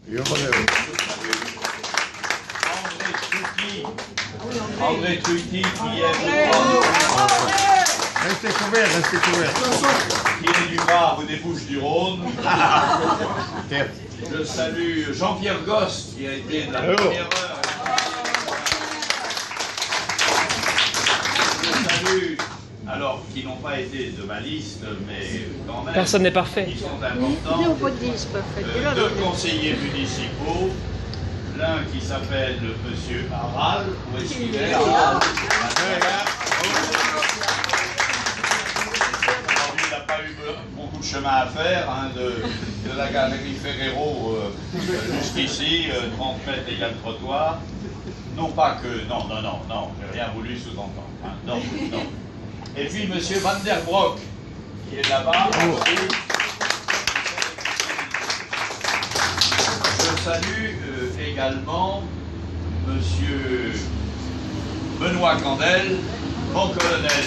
André Trutti, qui est Restez couverts, restez couverts. qui est du Var ou des Bouches-du-Rhône. Je salue Jean-Pierre Gosse, qui a été de la première heure. Je salue, alors, qui n'ont pas été de ma liste, mais quand même. Personne n'est parfait. Ils sont importants. Deux conseillers municipaux. L'un qui s'appelle Monsieur Aral, où est-ce qu'il est Aral. Il n'a pas eu beaucoup de chemin à faire, hein, de la galerie Ferrero jusqu'ici, 30 mètres égale trottoir. Non pas que... Non, j'ai rien voulu sous-entendre. Hein, non. Et puis Monsieur Van der Broek, qui est là-bas. Je salue également Monsieur Benoît Candel, mon colonel.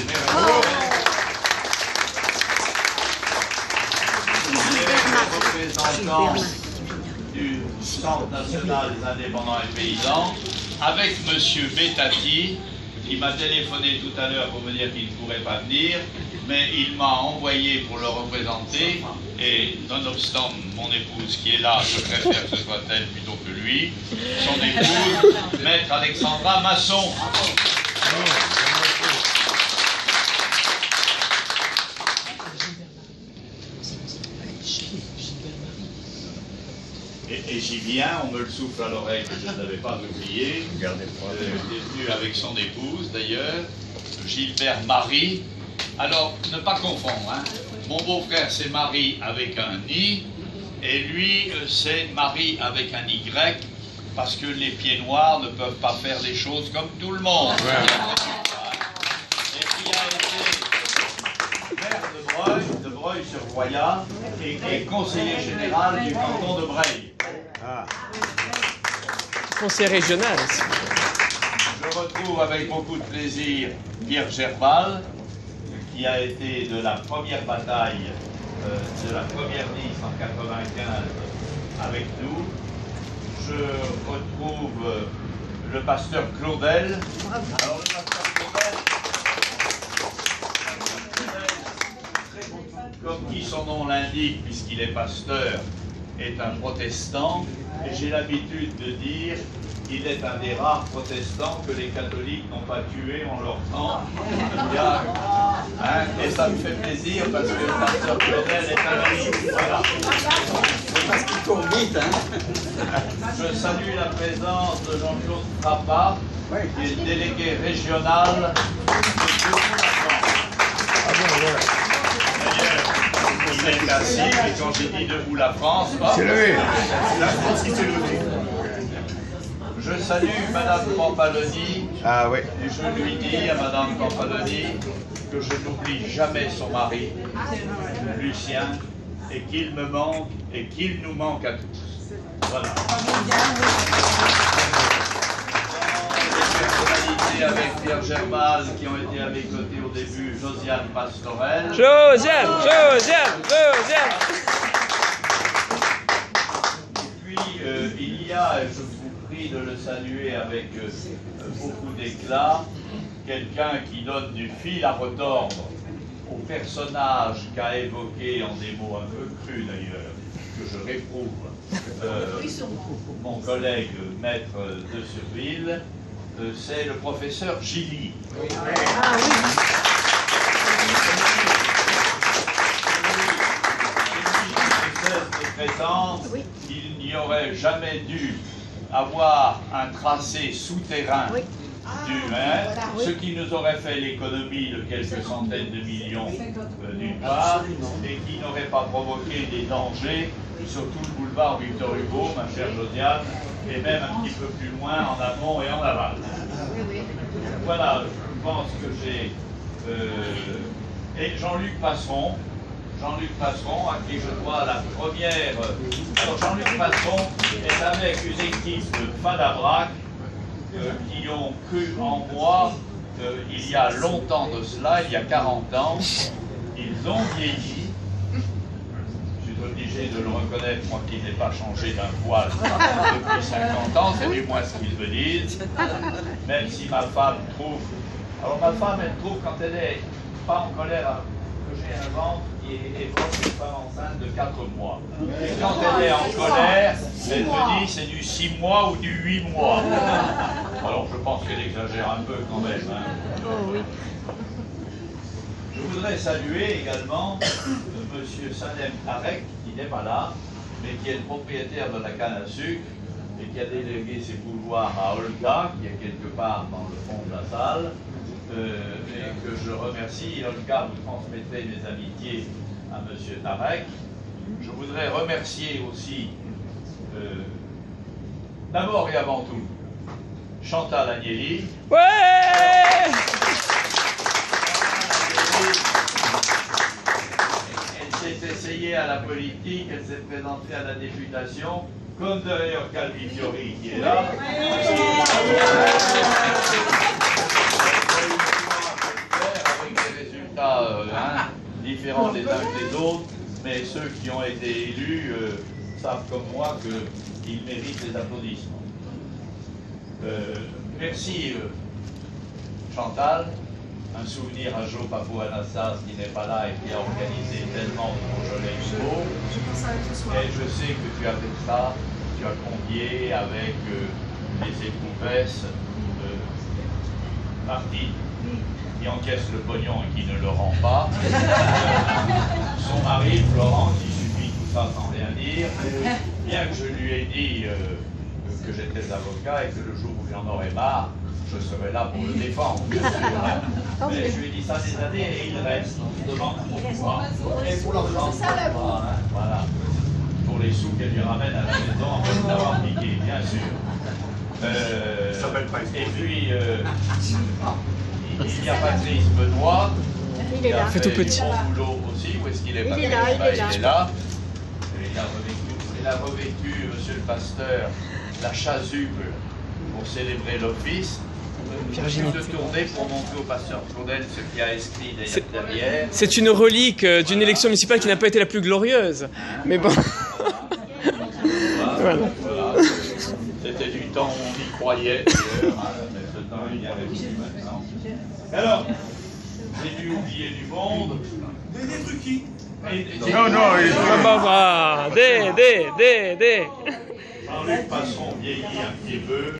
Représentant du Centre national des indépendants et paysans, avec Monsieur Bettati, qui m'a téléphoné tout à l'heure pour me dire qu'il ne pourrait pas venir, mais il m'a envoyé pour le représenter, et nonobstant mon épouse qui est là, je préfère que ce soit elle plutôt que lui, son épouse, Maître Alexandra Masson. Et j'y viens, on me le souffle à l'oreille que je ne l'avais pas oublié. Il est venu avec son épouse d'ailleurs, Gilbert Marie. Alors, ne pas confondre, hein. Mon beau-frère c'est Marie avec un I, et lui c'est Marie avec un Y, parce que les pieds noirs ne peuvent pas faire les choses comme tout le monde. Ouais. Et qui a été maire de Breuil-sur-Roya et conseiller général du canton de Breil. Conseil régional. Je retrouve avec beaucoup de plaisir Pierre Gerbal, qui a été de la première bataille, de la première liste en 95 avec nous. Je retrouve le pasteur Claudel. Alors le pasteur Claudel, comme qui son nom l'indique, puisqu'il est pasteur, est un protestant, et j'ai l'habitude de dire qu'il est un des rares protestants que les catholiques n'ont pas tué en leur temps. Hein, et ça me fait plaisir parce que le pasteur Claudel est un ami. Voilà. Parce qu'il court vite, hein. Je salue la présence de Jean-Claude Frappa, qui est le délégué régional de toute la France. D'ailleurs, il est assis, et quand j'ai dit debout la France, C'est levé. la France qui s'est levée. Je salue Madame Pampaloni. Ah oui. Et je lui dis à Madame Pampaloni que je n'oublie jamais son mari, Lucien, et qu'il me manque et qu'il nous manque à tous. Voilà. Des personnalités avec Pierre Gerbal qui ont été à mes côtés au début, Josiane Pastorel. Josiane. Et puis il y a, je vous prie de le saluer avec beaucoup d'éclat, quelqu'un qui donne du fil à retordre au personnage qu'a évoqué en des mots un peu crus d'ailleurs, que je réprouve, mon collègue maître de Surville, c'est le professeur Gilly. Présente, il n'y aurait jamais dû avoir un tracé souterrain du maire, ce qui nous aurait fait l'économie de quelques centaines de millions d'une part, et qui n'aurait pas provoqué des dangers sur tout le boulevard Victor Hugo, ma chère Josiane, et même un petit peu plus loin en amont et en aval. Voilà, je pense que j'ai... et Jean-Luc Passeron, à qui je dois la première... Alors Jean-Luc Passeron est avec une équipe de Fadabrac qui ont cru en moi il y a longtemps de cela, il y a 40 ans. Ils ont vieilli. Je te le dis obligé de le reconnaître, moi qui n'ai pas changé d'un poil depuis 50 ans, c'est du moins ce qu'ils me disent. Même si ma femme trouve... Alors ma femme, elle trouve quand elle est pas en colère que j'ai un ventre qui est proche d'une femme enceinte de 4 mois. Et quand elle est en colère, elle me dit c'est du 6 mois ou du 8 mois. Alors je pense qu'elle exagère un peu quand même. Hein. Je voudrais saluer également M. Sanem Tarek, qui n'est pas là, mais qui est le propriétaire de la canne à sucre et qui a délégué ses pouvoirs à Olga, qui est quelque part dans le fond de la salle, et que je remercie. Olga, vous transmettrez mes amitiés à M. Tarek. Je voudrais remercier aussi, d'abord et avant tout, Chantal Agnelli. Ouais! Elle s'est essayée à la politique, elle s'est présentée à la députation, comme d'ailleurs Calvi Fiori qui est là. Avec des résultats différents les uns que les autres, mais ceux qui ont été élus savent comme moi qu'ils méritent les applaudissements. Merci Chantal. Un souvenir à Joe Papou-Anassas qui n'est pas là et qui a organisé tellement de Beaujolais nouveaux. Et je sais que tu as fait ça, tu as convié avec les éprouvettes Martine, qui encaisse le pognon et qui ne le rend pas. Son mari, Florent, qui subit tout ça sans rien dire, bien que je lui ai dit que j'étais avocat et que le jour où j'en aurais marre, je serai là pour le défendre. Mais je lui ai dit ça des années et il reste. Devant pourquoi. Et pour l'argent. Voilà. Pour les sous qu'elle lui ramène à la maison en fait d'avoir piqué, bien sûr. Et puis, il y a Patrice Benoît. Il est là. Fait tout petit. Bon boulot aussi. Où est-ce qu'il est? Il est là. Il est là. Il a revêtu, monsieur le pasteur, la chasuble pour célébrer l'office. Virginie. De tourner pour montrer au pasteur Claudel ce qu'il a écrit derrière. C'est une relique d'une élection municipale qui n'a pas été la plus glorieuse. Mais bon. Voilà. C'était du temps où on y croyait, d'ailleurs, mais ce temps il y avait plus maintenant. Alors, j'ai dû oublier du monde. Des trucs qui. Non, il faut... Des. Jean-Luc Passon vieillit un petit peu.